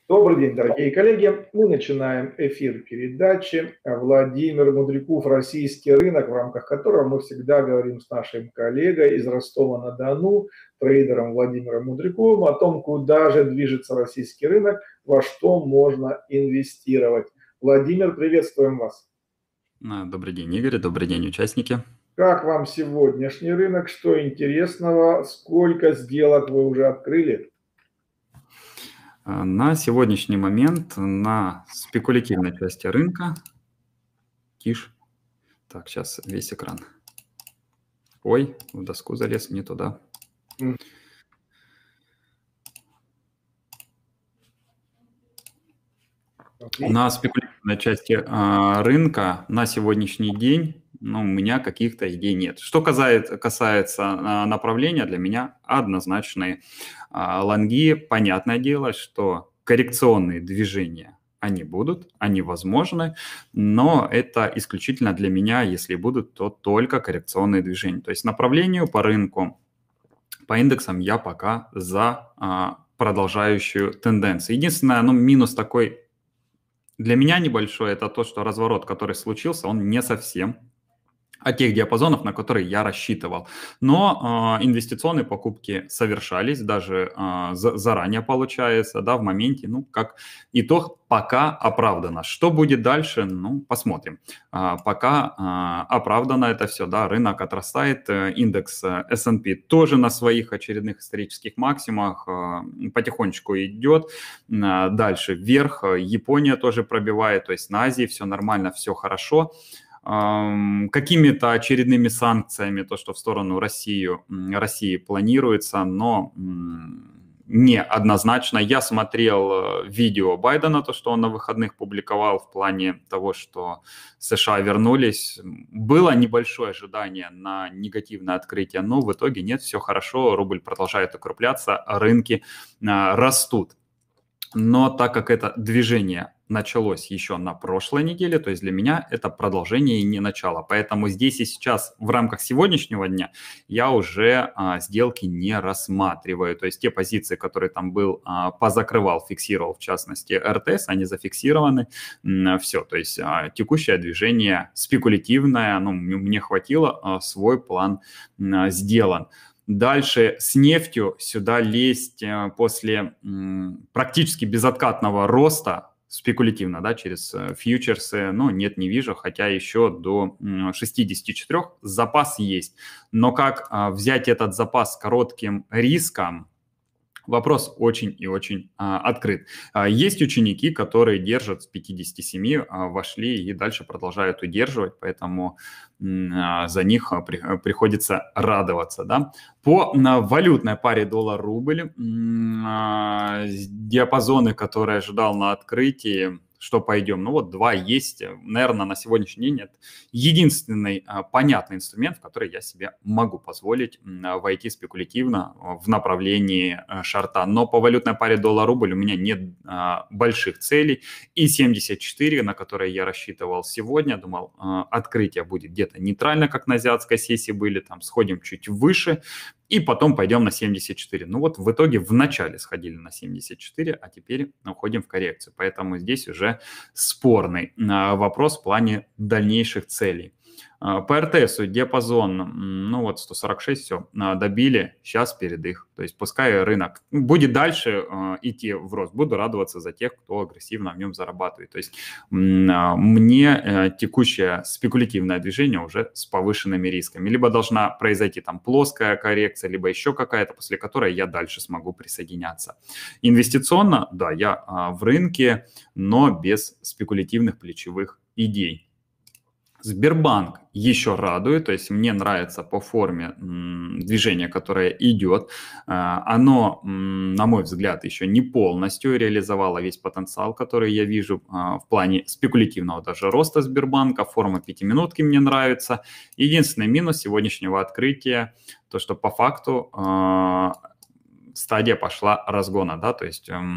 Добрый день, дорогие коллеги. Мы начинаем эфир передачи «Владимир Мудряков. Российский рынок», в рамках которого мы всегда говорим с нашим коллегой из Ростова-на-Дону, трейдером Владимиром Мудряковым, о том, куда же движется российский рынок, во что можно инвестировать. Владимир, приветствуем вас. Добрый день, Игорь. Добрый день, участники. Как вам сегодняшний рынок? Что интересного? Сколько сделок вы уже открыли? На сегодняшний момент на спекулятивной части рынка... Тише. Так, сейчас весь экран. Ой, в доску залез, не туда. На спекулятивной части рынка на сегодняшний день у меня каких-то идей нет. Что касается направления, для меня однозначные лонги. Понятное дело, что коррекционные движения, они будут, они возможны, но это исключительно для меня, если будут, то только коррекционные движения. То есть направлению по рынку, по индексам я пока за продолжающую тенденцию. Единственное, минус такой для меня небольшой, это то, что разворот, который случился, он не совсем от тех диапазонов, на которые я рассчитывал. Но инвестиционные покупки совершались даже заранее, получается, да, в моменте, как итог, пока оправдано. Что будет дальше, посмотрим. Пока оправдано это все, да, рынок отрастает, индекс S&P тоже на своих очередных исторических максимумах потихонечку идет, дальше вверх, Япония тоже пробивает, то есть на Азии все нормально, все хорошо. Какими-то очередными санкциями, то, что в сторону России планируется, но не однозначно. Я смотрел видео Байдена, то, что он на выходных публиковал в плане того, что США вернулись. Было небольшое ожидание на негативное открытие, но в итоге нет, все хорошо, рубль продолжает укрепляться, рынки растут. Но так как это движение началось еще на прошлой неделе, то есть для меня это продолжение и не начало. Поэтому здесь и сейчас в рамках сегодняшнего дня я уже сделки не рассматриваю. То есть те позиции, которые там был, позакрывал, фиксировал, в частности РТС, они зафиксированы. Все, то есть текущее движение спекулятивное, мне хватило, свой план сделан. Дальше с нефтью сюда лезть после практически безоткатного роста, спекулятивно, да, через фьючерсы, нет, не вижу, хотя еще до 64 запас есть. Но как взять этот запас с коротким риском? Вопрос очень и очень открыт. Есть ученики, которые держат с 57, вошли и дальше продолжают удерживать, поэтому за них приходится радоваться. Да? По валютной паре доллар-рубль, диапазоны, которые ожидал на открытии, что пойдем. 2 есть, наверное, на сегодняшний день это единственный понятный инструмент, в который я себе могу позволить войти спекулятивно в направлении шорта. Но по валютной паре доллар-рубль у меня нет больших целей. И 74, на которые я рассчитывал сегодня, думал, открытие будет где-то нейтрально, как на азиатской сессии были, там сходим чуть выше, и потом пойдем на 74. В итоге в начале сходили на 74, а теперь уходим в коррекцию. Поэтому здесь уже спорный вопрос в плане дальнейших целей. По РТСу диапазон, 146, все, добили, сейчас перед их. То есть пускай рынок будет дальше идти в рост, буду радоваться за тех, кто агрессивно в нем зарабатывает. То есть мне текущее спекулятивное движение уже с повышенными рисками. Либо должна произойти там плоская коррекция, либо еще какая-то, после которой я дальше смогу присоединяться. Инвестиционно, да, я в рынке, но без спекулятивных плечевых идей. Сбербанк еще радует, то есть мне нравится по форме движение, которое идет. Оно, на мой взгляд, еще не полностью реализовало весь потенциал, который я вижу в плане спекулятивного даже роста Сбербанка. Форма 5-минутки мне нравится. Единственный минус сегодняшнего открытия, то что по факту стадия пошла разгона, да, то есть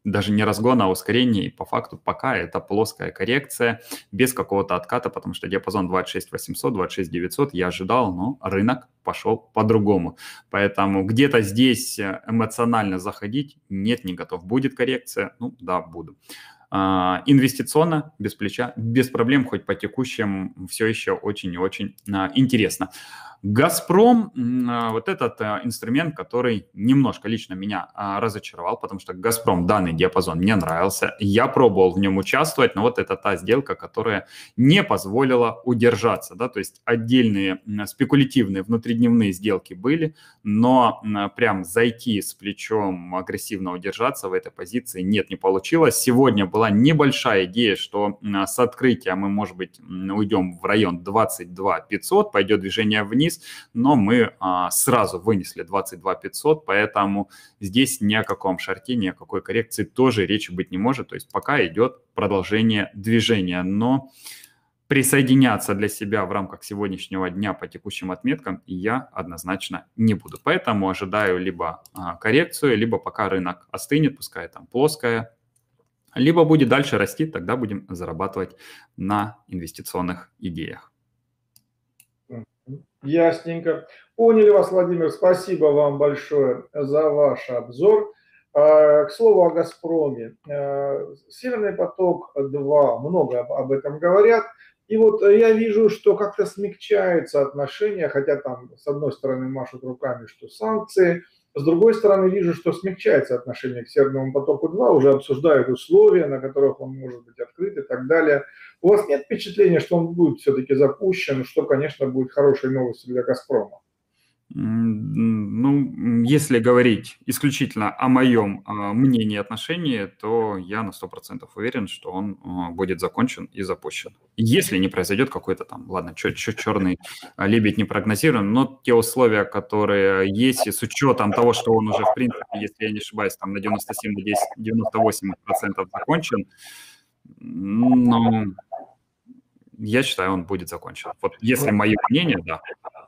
даже не разгона, а ускорение. И по факту пока это плоская коррекция без какого-то отката, потому что диапазон 26 800, 26 900 я ожидал, но рынок пошел по-другому. Поэтому где-то здесь эмоционально заходить нет, не готов. Будет коррекция? Ну да, буду. Инвестиционно, без плеча, без проблем, хоть по текущим, все еще очень и очень интересно. «Газпром» – вот этот инструмент, который немножко лично меня разочаровал, потому что «Газпром» данный диапазон мне нравился. Я пробовал в нем участвовать, но вот это та сделка, которая не позволила удержаться. Да? То есть отдельные спекулятивные внутридневные сделки были, но прям зайти с плечом агрессивно удержаться в этой позиции нет, не получилось. Сегодня была небольшая идея, что с открытия мы, может быть, уйдем в район 22 500, пойдет движение вниз, но мы сразу вынесли 22 500, поэтому здесь ни о каком шорте, ни о какой коррекции тоже речи быть не может. То есть пока идет продолжение движения, но присоединяться для себя в рамках сегодняшнего дня по текущим отметкам я однозначно не буду. Поэтому ожидаю либо коррекцию, либо пока рынок остынет, пускай там плоская, либо будет дальше расти, тогда будем зарабатывать на инвестиционных идеях. Ясненько. Поняли вас, Владимир. Спасибо вам большое за ваш обзор. К слову о «Газпроме». «Северный поток-2», много об этом говорят. И вот я вижу, что как-то смягчаются отношения, хотя там с одной стороны машут руками, что санкции, с другой стороны вижу, что смягчается отношение к «Северному потоку-2», уже обсуждают условия, на которых он может быть открыт и так далее. У вас нет впечатления, что он будет все-таки запущен, что, конечно, будет хорошей новостью для «Газпрома»? Ну, если говорить исключительно о моем мнении и отношении, то я на 100% уверен, что он будет закончен и запущен. Если не произойдет какой-то там, ладно, черный лебедь не прогнозируем, но те условия, которые есть, и с учетом того, что он уже, в принципе, если я не ошибаюсь, там на 97, на 10, 98% закончен, но я считаю, он будет закончен. Вот если мое мнение, да.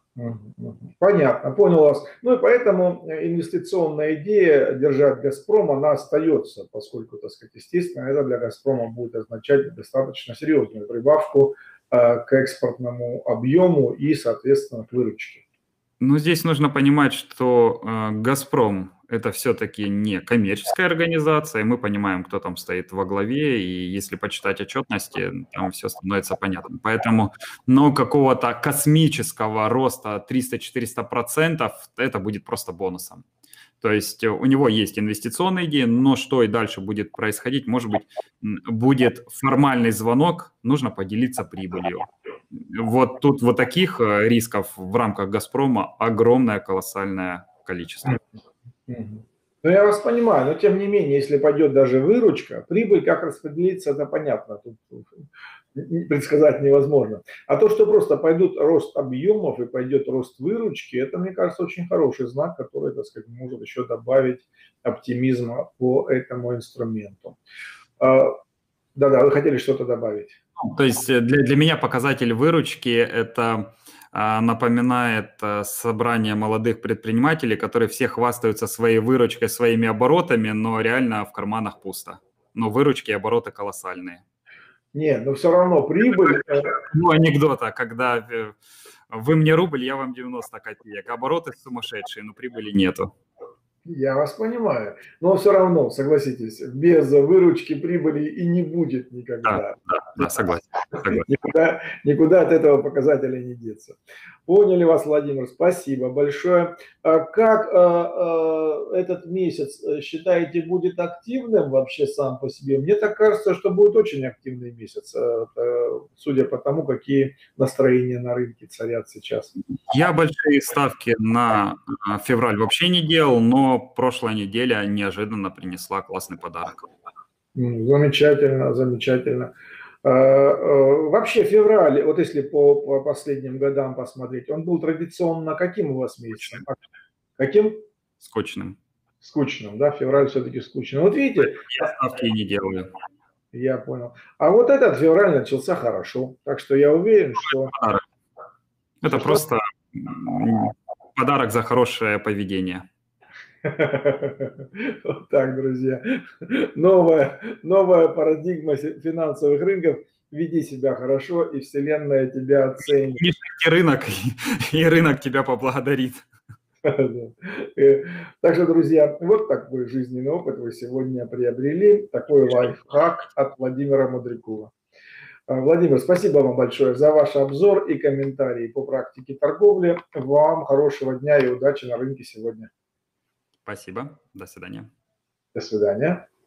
Понятно, понял вас. Ну и поэтому инвестиционная идея держать «Газпром», она остается, поскольку, так сказать, естественно, это для «Газпрома» будет означать достаточно серьезную прибавку к экспортному объему и, соответственно, к выручке. Ну, здесь нужно понимать, что «Газпром» – это все-таки не коммерческая организация, мы понимаем, кто там стоит во главе, и если почитать отчетности, там все становится понятно. Поэтому, но какого-то космического роста 300-400% это будет просто бонусом. То есть у него есть инвестиционные идеи, но что и дальше будет происходить, может быть, будет формальный звонок, нужно поделиться прибылью. Вот тут вот таких рисков в рамках «Газпрома» огромное, колоссальное количество. Ну, я вас понимаю, но тем не менее, если пойдет даже выручка, прибыль как распределится, это понятно, тут предсказать невозможно. А то, что просто пойдут рост объемов и пойдет рост выручки, это, мне кажется, очень хороший знак, который, так сказать, может еще добавить оптимизма по этому инструменту. Да-да, вы хотели что-то добавить? То есть для меня показатель выручки – это напоминает собрание молодых предпринимателей, которые все хвастаются своей выручкой, своими оборотами, но реально в карманах пусто. Но выручки и обороты колоссальные. Нет, но все равно прибыль… Ну, анекдота, когда вы мне рубль, я вам 90 копеек. Обороты сумасшедшие, но прибыли нету. Я вас понимаю, но все равно, согласитесь, без выручки прибыли и не будет никогда. Да, согласен. Никуда от этого показателя не деться. Поняли вас, Владимир, спасибо большое. Как этот месяц, считаете, будет активным вообще сам по себе? Мне так кажется, что будет очень активный месяц, судя по тому, какие настроения на рынке царят сейчас. Я большие ставки на февраль вообще не делал, но прошлая неделя неожиданно принесла классный подарок. Замечательно, замечательно. Вообще февраль, вот если по последним годам посмотреть, он был традиционно каким у вас месяцем? Каким? Скучным. Скучным, да, февраль все-таки скучным. Вот видите? Я ставки не делаю. Я понял. А вот этот февраль начался хорошо, так что я уверен, что… Это просто подарок за хорошее поведение. Вот так, друзья. Новая парадигма финансовых рынков. Веди себя хорошо, и Вселенная тебя оценит. Не шути рынок, и рынок тебя поблагодарит. Так что, друзья, вот такой жизненный опыт вы сегодня приобрели. Такой лайфхак от Владимира Мудрякова. Владимир, спасибо вам большое за ваш обзор и комментарии по практике торговли. Вам хорошего дня и удачи на рынке сегодня. Спасибо. До свидания. До свидания.